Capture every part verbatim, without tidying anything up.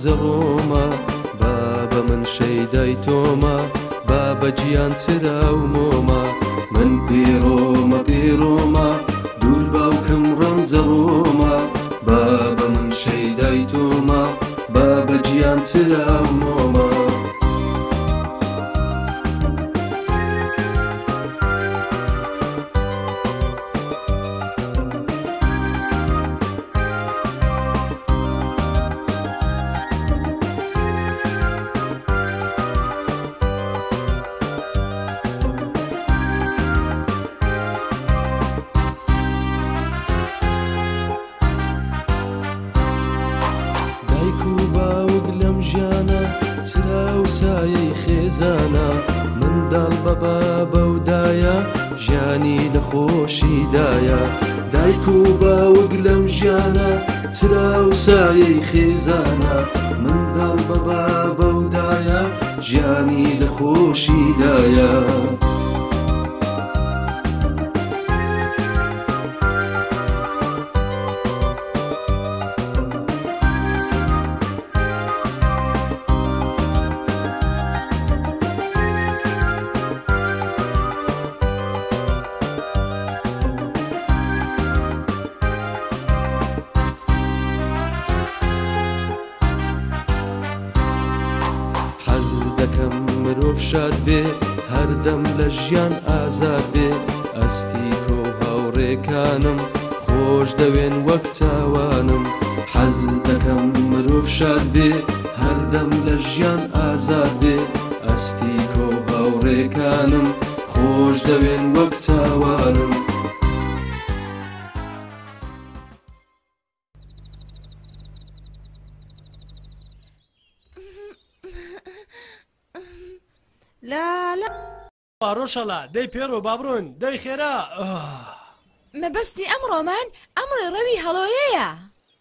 ڕۆمە بابە من شەیدای تۆمە بابە گیان چرا و مۆمە من پێڕۆمە پێڕۆمە دوور باوکەم ڕەمزە ڕۆمە بابە من شەیدای تۆمە بابە گیان چرا و مۆمە منداڵ بە بابە و دایە ژیانی لە خۆشیدایە دایک و باوک لەم ژیانە چرا و سایەی خێزانە منداڵ بە بابە و دایە ژیانی لە خۆشیدایە مرۆڤ شاد بێ هەردەم لە ژیان ئازاد بێ ئەستیکە و هاوڕێکانم خۆش دەوێن وەک چاوانم حەز دەکەم مرۆڤ شاد بێ هەردەم لە ژیان ئازاد بێ ئەستیکە و هاوڕێکانم خۆش دەوێن وەک چاوانم لا لا ڕۆژەڵا دەی پێڕۆ بابڕۆن دەی خێرا مەبەستی ئەمڕۆمان ئەمڕۆ ڕەوی هەڵۆیەیە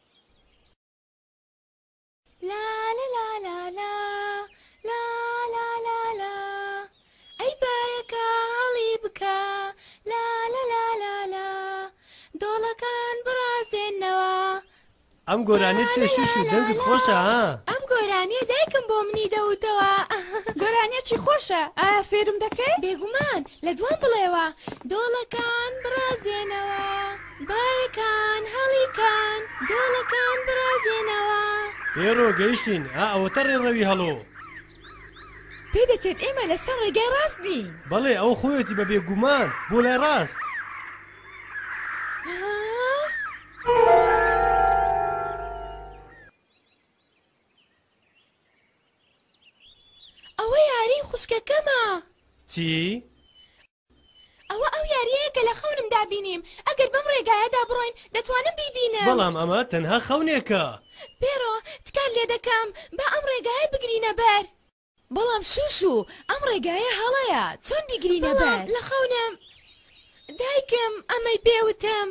لا لا لا لا لا لا لا لا لا ئەی بایەکە هەڵی بکە لا لا لا لا لا دۆڵەکان برازێنەوە ئەم گۆرانێ چێ شوش و دەنگت خۆشە ها ئەم گۆرانیە دایکم بۆ منی دەوتەوە گۆرانیەکی خۆشە ئایا فێرم دەکەی؟ بێگومان لە دوام بڵێوە دۆڵەکان برازێنەوە بایەکان هەڵیکان دۆڵەکان برازێنەوە ئێرۆ گەیشتین ها ئەوەتە ڕێڕەوی هەڵۆ پێی دەچێت ئێمە لەسەر ڕێگای ڕاست بین بەڵێ ئەو خۆیەتی بە بێگومان بۆ لای ڕاست ئەوە یاری خوشکەکەمە چی؟ ئەوە ئەو یاریەیە کە لە خەونم دابینیم ئەگەر بەم ڕێگایەدا بڕۆین دەتوانم بیبینم بەڵام ئەمە تەنها خەونێکە پێڕۆ تکار لێ دەکەم با ئەم ڕێگایە بگرینە بەر بەڵام شوشو ئەم ڕێگایە هەڵەیە چۆن بیگرینە بەر لە خەونم دایکم ئەمەی پێوتم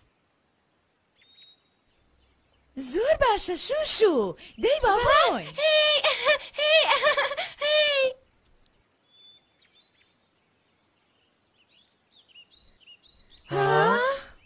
زۆر باشە شوشو دەی بابڕۆین ها؟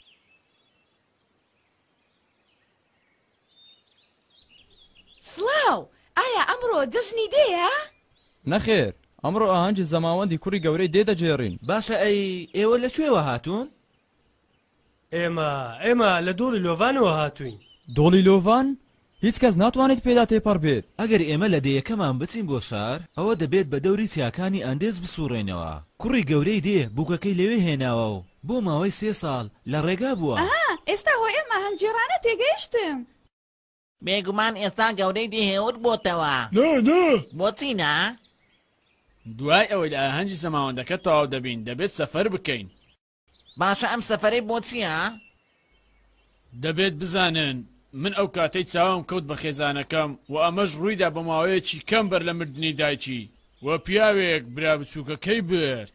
سڵاو ئایا ئەمڕۆ جەژنی دێیە؟ نەخێر ئەمڕۆ ئاهەنگی زەماوەندی کوڕی گەورەی دێدەجێڕین باشە ئەی ئێوە لەکوێوە هاتوون؟ ئێمە ئێمە لە دۆڵی لۆڤانەوە هاتووین دۆڵی لۆڤان؟ هیچ کەس ناتوانێت پێدا تێپەڕ بێت ئەگەر ئێمە لە دەیەکەمان بچین بۆ شار ئەوە دەبێت بە دەوری چیاکانی ئەندێز بسوڕێنەوە کوڕی گەورەی دێ بووکەکەی لەوێ هێناوە و بۆ ماوەی سێ ساڵ لە ڕێگا بووە ئەها ئێستا هۆ ئێمە هەنجێرانە تێگەیشتم بێگومان ئێستا گەورەی دێهێوت بۆتەوە نە نە بۆچی نا؟ دوای ئەوەی لە ئاهەنگی زەماوەندەکە تەواو دەبین دەبێت سەفەر بکەین باشە ئەم سەفەرەی بۆچیە؟ دەبێت بزانن من ئەو کاتەی چاوم کەوت بە خێزانەکەم و ئەمەش ڕوویدا بە ماوەیەکی کەم بەر لە مردنی دایکی وە پیاوێک برا بچووکەکەی برد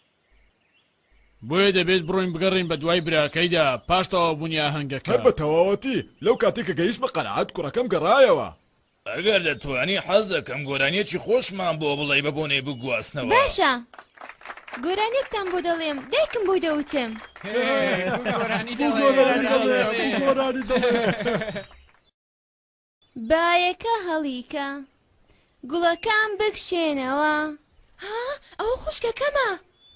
بۆیە دەبێت بڕۆین بگەڕین بە دوای براکەیدا پاش تەواو بوونی ئاهەنگەکە هەر بە تەواوەتی لەو کاتێک کە گەیشت بە قەنەعەت کوڕەکەم گەڕایەوە ئەگەر دەتوانی حەز دەکەم گۆرانیەکی خۆشمان بۆ بڵێ بە بۆنێ بگواستنەوە باشە گۆرانێکتان بۆ دەڵێم دایکم بۆی دەوتم بایەکە هەڵیکە گوڵەکان بکشێنەوە. ها ئەوە خوشکەکەمە.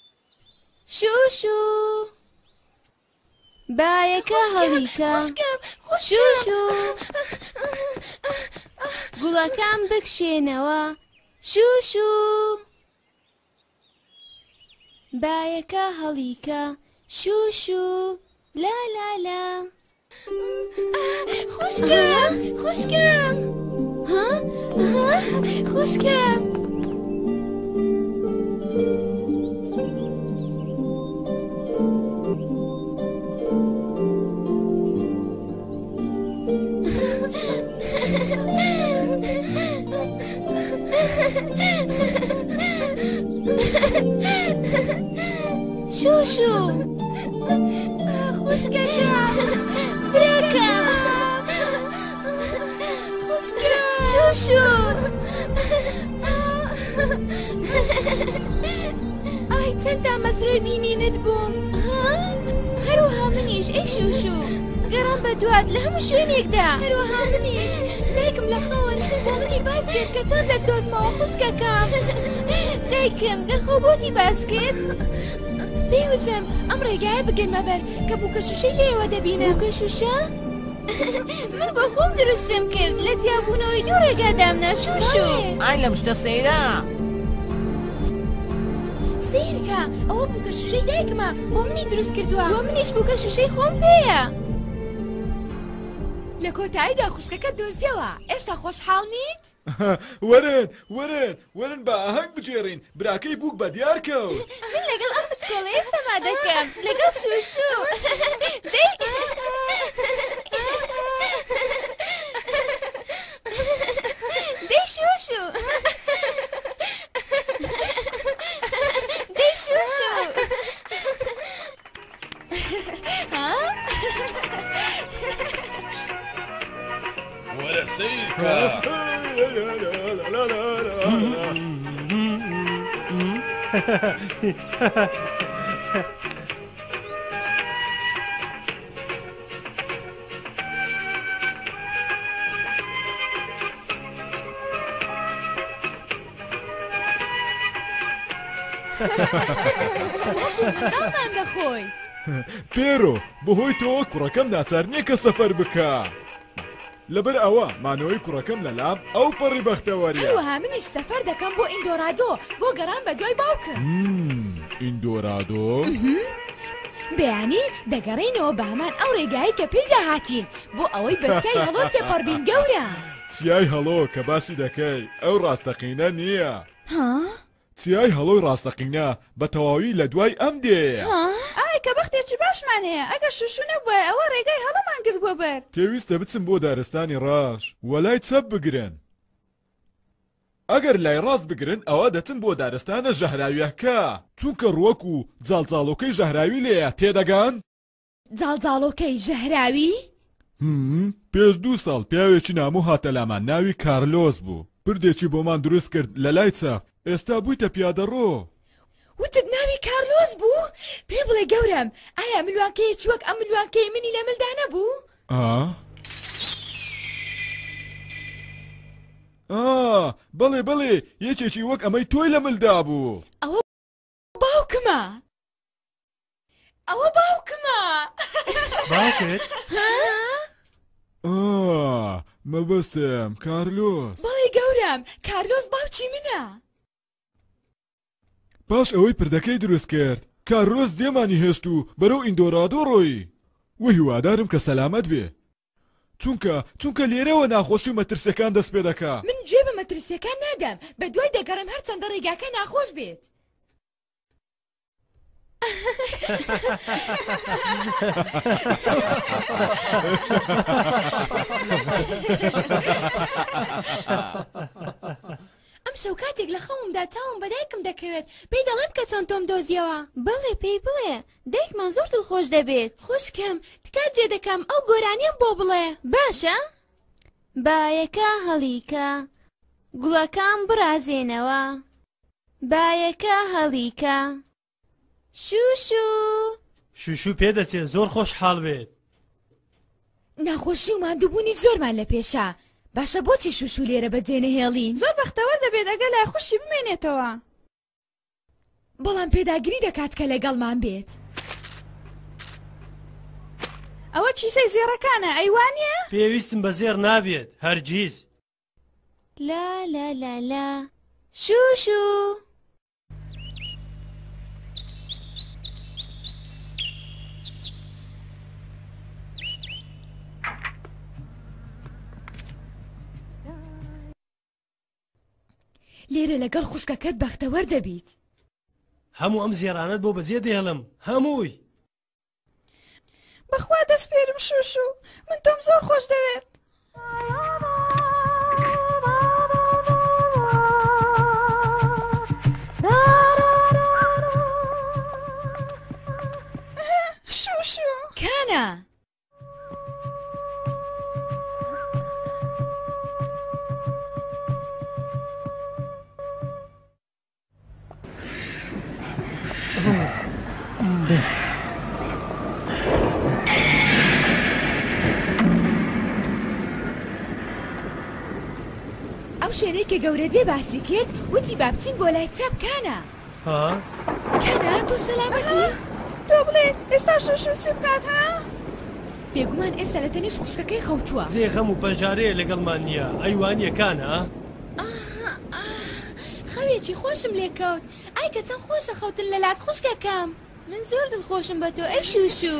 شوشو بایەکە هەڵیکە شوشو گوڵەکان بکشێنەوە. شوشو بایەکە هەڵیکە شوشو لا لا لا. خوشکم خوشکم ها ها خوشکم. شوشو خوشکەکەم براکەم خوشکەم شوشو. ئای چەندە مەزروی بینینت بووم. هەروەها منیش ئەی شوشو گەڕام بە دوات لە هەموو شوێنێکدا. هەروەها منیش دایکم لە خەون بۆ منی باس کرد کە چۆن دەتدۆزمەوە خوشکەکەم. دایکم لە خەو بۆتی باس کرد. پێیوتم ئەم ڕێگایە بگەنمە بەر کە بووکە شوشەی لێوە دەبینە. بووکە شوشە؟ من بە خۆم دروستم کرد لە جیابوونەوەی دوو ڕێگادامنا شوشو. ئای لەم شتە سەیرە سیرکە ئەوە بووکە شوشەی دایکمە بۆ منی دروست کردووە. بۆ منیش بووکە شوشەی خۆم پێیە. لە کۆتاییدا خوشکەکە دۆزیەوە. ئێستا خۆشحاڵ نیت؟ وەرن وەرن وەرن بە ئاهەنگ بجێڕین براکەی بووک بە دیار کەوت. من لەگەڵ ئەم بچکۆڵەیە سەما دەکەم لەگەڵ شوشو. دەی شوشو دەی شوشو. وەرە سەیرکە. ئەمان دەخۆی پێرۆ بەهۆی تۆ کوڕەکەم ناچار نییە کە سەفەر بکە. لەبەر ئەوە مانەوەی کوڕەکەم لە لام ئەو پەڕی بەختەوەریە. هەروەها منیش سەفەر دەکەم بۆ ئیندۆرادۆ بۆ گەڕان بە دوای باوکم. ئیندۆرادۆ؟ بەیانی دەگەڕێنەوە بە هەمان ئەو ڕێگایی کە پێی داهاتین بۆ ئەوەی بەچای هەڵۆ تێپەڕبین گەورە. چیای هەڵۆ کە باسی دەکەی ئەو ڕاستەقینە نییە. ها؟ چیای هەڵۆی ڕاستەقینە بە تەواوی لە دوای ئەم دێ. ئای کە بەختێکی باشمان هەیە ئەگەر شوشو نەبووە ئەوە ڕێگای هەڵەمان کرد بۆ بەر. پێویستە بچم بۆ دارستانی ڕاش وەلای چەپ بگرن. ئەگەر لای ڕاست بگرن ئەوە دەچن بۆ دارستانە ژەهراویەکە چونکە ڕوەک و جاڵجاڵۆکەی ژەهراوی لێیە تێدەگان؟ جاڵجاڵۆکەی ژەهراوی؟ پێش دوو ساڵ پیاوێکی نامۆ هاتە لامان ناوی کارلۆس بوو. پردێکی بۆمان دروست کرد لە لای چەپ ئێستا بوویتە پیادەڕۆ. وتت ناوی کارلۆس بوو؟ پێ بڵێ گەورم ئایا ملوانکەیەکی وەک ئەم ملوانکەی منی لە ملدا نەبوو؟ ئا ئا بەڵێ بەڵێ یەکێکی وەک ئەمەی تۆی لە ملدا بوو. ئەوە باوکمە ئەوە باوکمە. باوکت؟ ئا مەبەستم کارلۆس. بەڵێ گەورم کارلۆس باوکی منە. پاش ئەوەی پردەکەی دروست کرد کارلۆس دێمانی هێشت و بەرەو ئیندۆرادۆ ڕۆی. وە هیوادارم کە سەلامەت بێ چونکە چونکە لێرەوە ناخۆشی و مەترسیەکان دەست پێ دەکا. من گوێ بە مەترسیەکان نادەم بە دوای دەگەڕم هەرچەندە ڕێگاکە ناخۆش بێت. ئەم شەو کاتێک لە خەومدا چاوم بە دایکم دەکەوێت پێی دەڵێم کە چۆن تۆم دۆزیەوە. بڵێ پێی بڵێ دایکمان زۆر دڵخۆش دەبێت. خوشکم تکات گوێ دەکەم ئەو گۆرانیم بۆ بڵێ. باشە بایەکە هەڵیکە گوڵەکان برازێنەوە بایەکە هەڵیکە شوشو. شوشو پێدەچێت زۆر خۆشحاڵ بێت. ناخۆشی و ماندووبوونی زۆرمان لە پێشە باشە بۆچی شوشو لێرە بەجێ نەهێڵین؟ زۆر بەختەوەر دەبێت ئەگەر لای خوشی بمێنێتەوە. بەڵام پێداگیری دەکات کە لەگەڵمان بێت. ئەوە چیسەی زێڕەکانە ئەیوانە؟ پێویستم بە زێر نابێت هەرگیز. لا لا لا لا شوشو لێرە لەگەڵ خوشکەکەت بەختەوەر دەبیت. هەموو ئەم زێرانت بۆ بەجێ دێڵم هەمووی. بەخوا دەست پێرم شوشو من تۆم زۆر خۆش دەوێت. شوشو کانە ئەو شوێنەی کە گەورە دێ باسی کرد وتی با بچین بۆ لای چاپ کانە. ها کانە تۆ سەلامەتی؟ تۆ بڵێ ئێستا شوشو چی بکات ها؟ بێگومان ئێستا لە تەنیش خوشکەکەی خەوتووە. جێ خەم و پەژارەیە لەگەڵمان نییە ئەیوان یەکانە؟ خەوێکی خۆشم لێکەوت ئای کە چەند خۆشە خەوتن لە لات خوشکەکەم. من زۆر دڵخۆشم بە تۆ ئەی شوشو.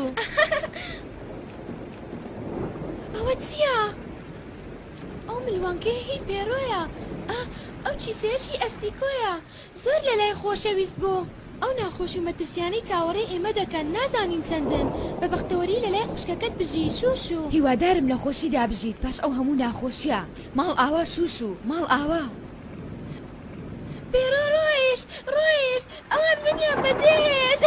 ئەوە چییە؟ ئەو ملوانکەی هی پێرۆیە. ئەو چیسەیەشی ئەستیکۆیە زۆر لە لای خۆشەویست بوو. ئەو ناخۆشی و مەترسیانەی چاوەڕێی ئێمە دەکەن نازانین چەندن. بە بەختەوەری لە لای خوشکەکەت بژی شوشو. هیوادارم لە خۆشیدا بژیت پاش ئەو هەموو ناخۆشیە. ماڵ ئاوا شوشو ماڵ ئاوا. پێرۆ ڕۆیشت ڕۆیشت ئەوان منیان بەجێهێشت.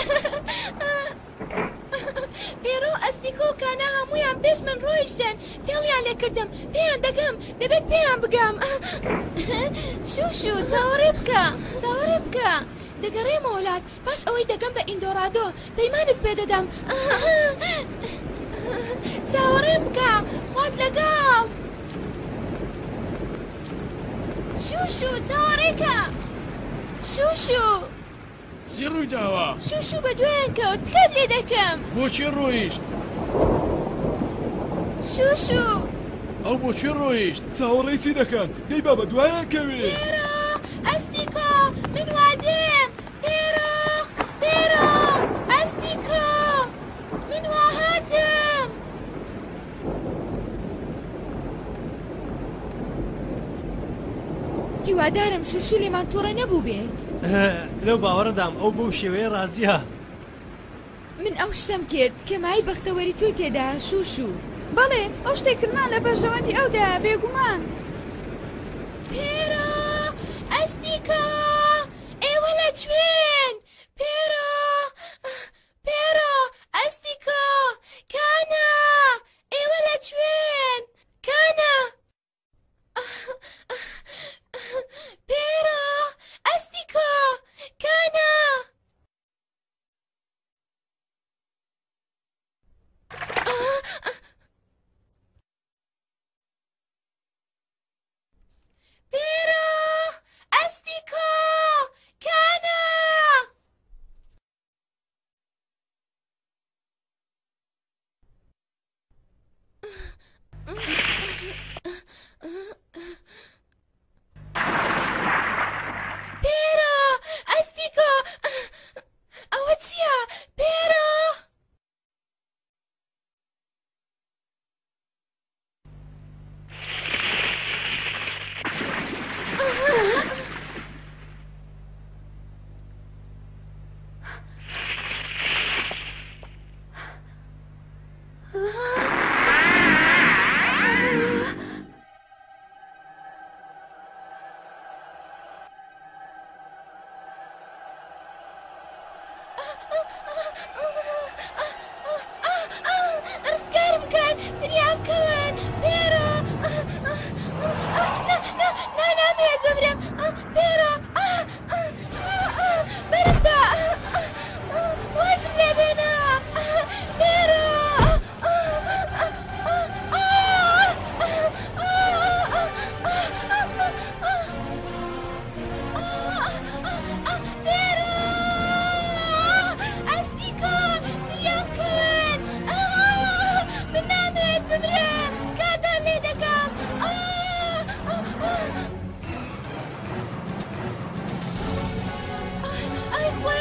پێرۆ ئەستیکۆ و کانە هەموویان پێش من ڕۆیشتن فێڵیان لێکردم پێیان دەگەم دەبێت پێیان بگەم. شوشو چاوەڕێ بکە چاوەڕێ بکە. دەگەڕێمە وڵات پاش ئەوەی دەگەم بە ئیندۆرادۆ پەیمانت پێدەدەم. چاوەڕێ بکە خوات لەگەڵ. شوشو چاوەڕێکە شوشو. چی ڕووی داوە؟ شوشو بە دوایان کەوت تکات لێ دەکەم. بۆچی ڕۆیشت؟ شوشو ئەو بۆچی ڕۆیشت؟ چاوەڕێی چی دەکەن؟ دەی با بە دوایان کەوێ. پێرۆ ئەستیکۆ من وادێم. پێرۆ پێرۆ ئەستیکۆ من وا هاتم. هیوادارم شوشو لێمان تووڕە نەبوو بێت. لەو باوەڕدام ئەو بەو شێوەیە ڕازیە. من ئەو شتم کرد کە مای بەختەوەری تۆی تێدا شوشو. بەڵێ ئەو شتێکردنا لە بەرژەوەندی ئەودا بێگومان. پێرۆ ئەستیکۆ ئێوە لەکوێن؟ پێرۆ پێرۆ ئەستیکۆ کانە ئێوە لەکوێن؟ کانە پێرۆ ئەستیکۆ کانە. پێرۆ ئەستیکۆ کانە. پێرۆ ئەستیکۆ ئەوە چییە؟ پێرۆ ڕزگارم کەن فریان کەون. پێرۆ نامەوێت ببرم. پێرۆ بەرمدا وازم لێ بێنە. پێرۆ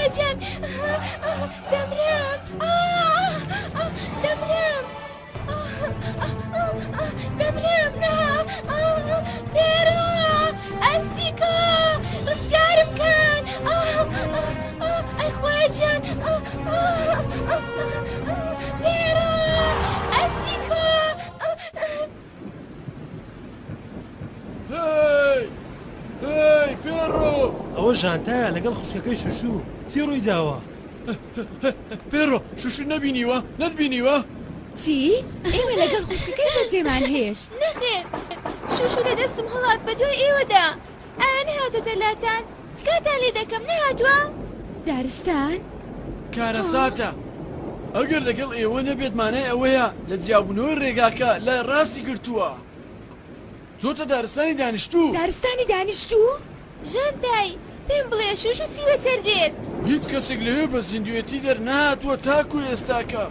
خواجان دەمرم دەمرم دەمرم نا پێرۆ ئەستیکۆ ڕزگارم کەن ئەی خواجان پێرۆ ئەستیکۆ هی هی پێڕۆ ئەوە ژانتایە لەگەڵ خوشکەکەی شوشو چی ڕووی داوە پێڕۆ شوشو نەبینیوە نەتبینیوە چی؟ ئێوە لەگەڵ خوشکەکەی بەجێمان هێشت نەخێر شوشو لە دەستم هەڵات بە دوای ئێوەدا ئایا نەهاتۆتە لاتان تکاتان لێ دەکەم نەهاتووە دارستان کارەساتە ئەگەر لەگەڵ ئێوە نەبێت مانای ئەوەیە لە جیاببوونەوەی ڕێگاکە لە ڕاستی گرتووە چۆتە دارستانی دانیشتوو دارستانی دانیشتوو؟ ژانتای پێم بڵێ شوشو چی بەسەر دێت هیچ کەسێک لەوێ بە زیندوێتی دەرناتوە تاکو ئێستاکە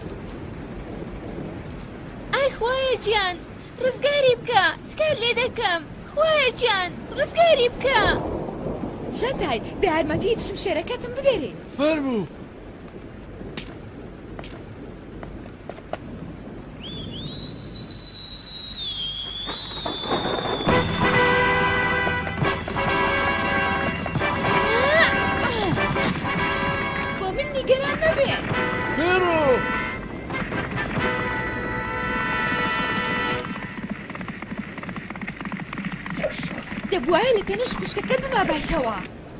ئای خوایە گیان ڕزگاری بکە تکات لێ دەکەم خوایە گیان ڕزگاری بکە ژانتای بە یارمەتی دشم شێرەکەتم بگەرێ فەرموو بۆ من نیگەران مەبێ پێڕۆ دەبوایە لە تەنەش خوشکەکەت بمابایتەوە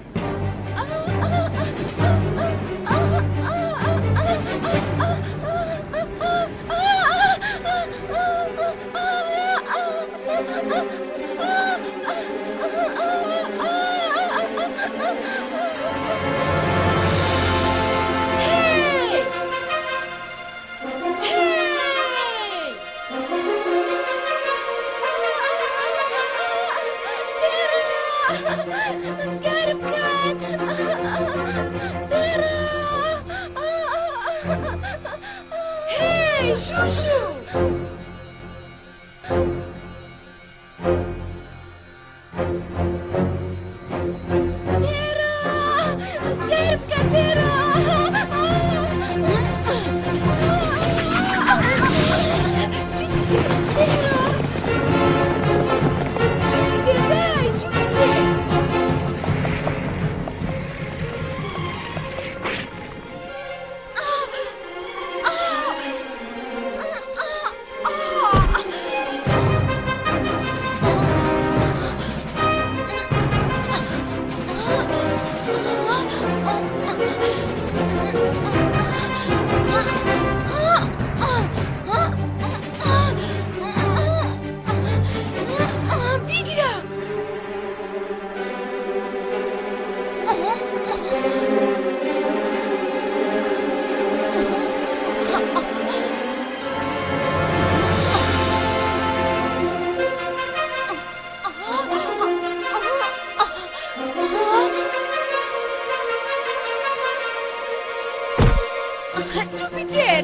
ڕزگارم کەن پێڕۆ هی شوشو پێڕۆ ڕزگارم کە پێڕۆ جوپیتر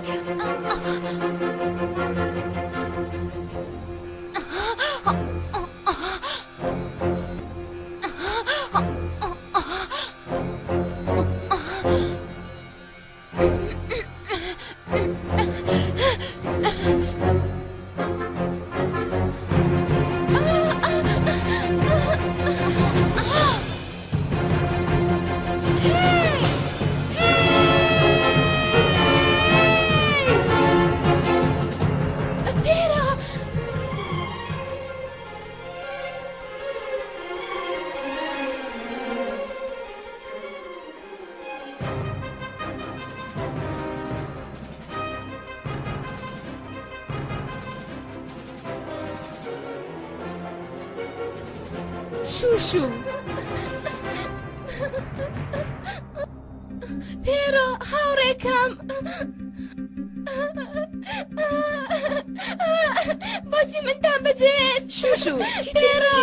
شوشو پێرۆ هاوڕێکم بۆچی منتان بەجێت شوشو چی پێرۆ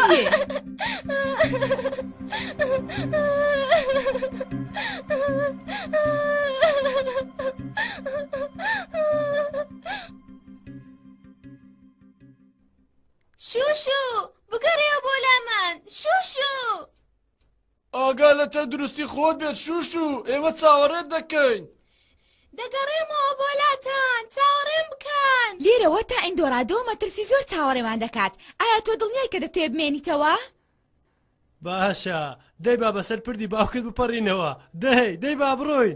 شوشو بگەڕێەوە بۆ لامان شوشو ئاگا لە تەندروستی خۆت بێت شوشو ئێمە چاوەڕێت دەکەین دەگەڕێمەوە بۆلاتان چاوەڕێم بکەن لێرەوە تا ئیندۆرادۆ مەترسی زۆر چاوەڕێمان دەکات ئایا تۆ دڵنیای کە دەتوێ بمێنیتەوە؟ باشە دەی با بەسەر پردی باوکت بپەڕینەوە دەی دەی با بڕۆین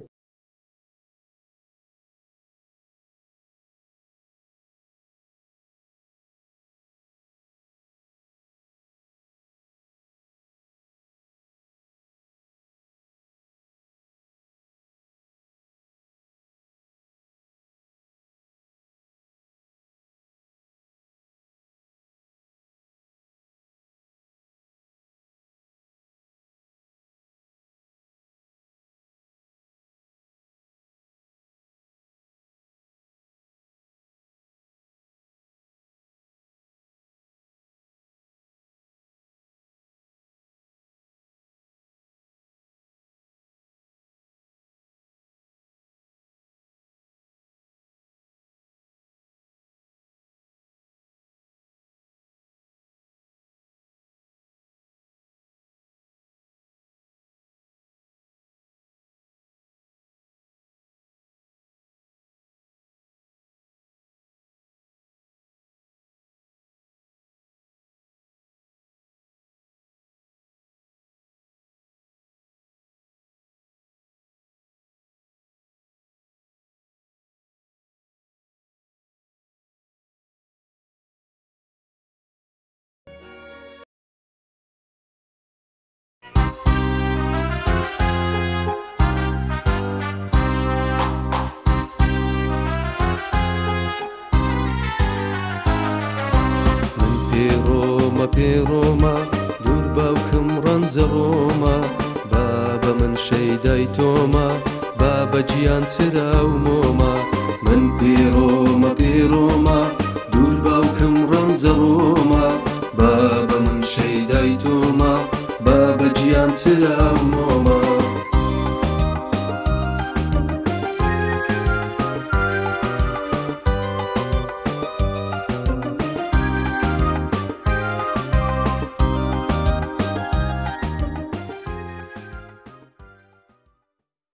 پێڕۆمە دوور باوکم ڕەنجە ڕۆمە بابە من شەیدای تۆمە بابە گیان چرا و مۆمە من پێڕۆمە پێڕۆمە دوور باوکم ڕەنجە ڕۆمە بابە من شەیدای تۆمە بابە گیان چرا و مۆمە